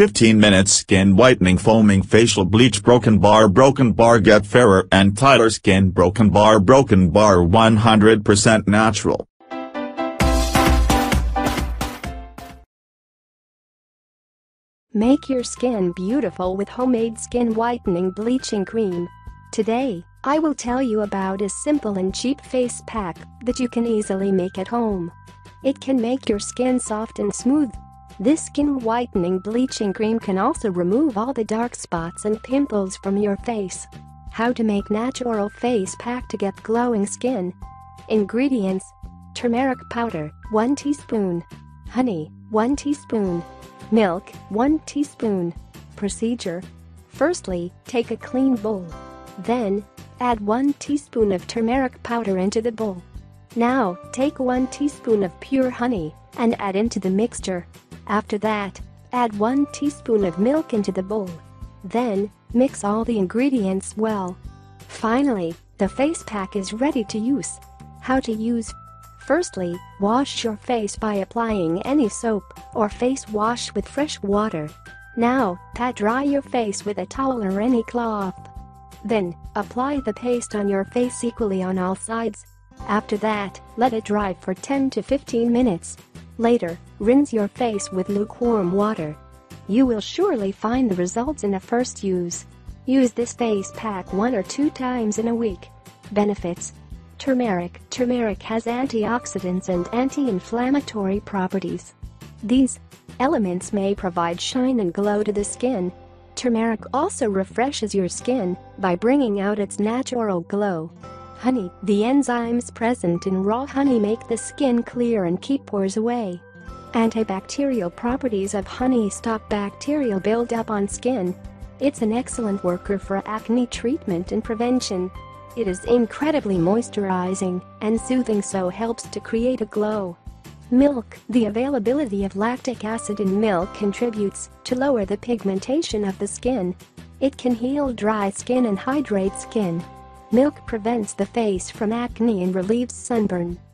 15 minutes skin whitening foaming facial bleach broken bar get fairer and tighter skin broken bar 100% natural. Make your skin beautiful with homemade skin whitening bleaching cream. Today, I will tell you about a simple and cheap face pack that you can easily make at home. It can make your skin soft and smooth. This skin whitening bleaching cream can also remove all the dark spots and pimples from your face. How to make natural face pack to get glowing skin. Ingredients: turmeric powder, 1 teaspoon. Honey, 1 teaspoon. Milk, 1 teaspoon. Procedure: firstly, take a clean bowl. Then, add 1 teaspoon of turmeric powder into the bowl. Now, take 1 teaspoon of pure honey and add into the mixture. After that, add 1 teaspoon of milk into the bowl. Then, mix all the ingredients well. Finally, the face pack is ready to use. How to use: firstly, wash your face by applying any soap or face wash with fresh water. Now, pat dry your face with a towel or any cloth. Then, apply the paste on your face equally on all sides. After that, let it dry for 10 to 15 minutes. Later, rinse your face with lukewarm water. You will surely find the results in the first use. Use this face pack 1 or 2 times in a week. Benefits: turmeric has antioxidants and anti-inflammatory properties. These elements may provide shine and glow to the skin. Turmeric also refreshes your skin by bringing out its natural glow. Honey: the enzymes present in raw honey make the skin clear and keep pores away. Antibacterial properties of honey stop bacterial buildup on skin. It's an excellent worker for acne treatment and prevention. It is incredibly moisturizing and soothing, so helps to create a glow. Milk: the availability of lactic acid in milk contributes to lower the pigmentation of the skin. It can heal dry skin and hydrate skin. Milk prevents the face from acne and relieves sunburn.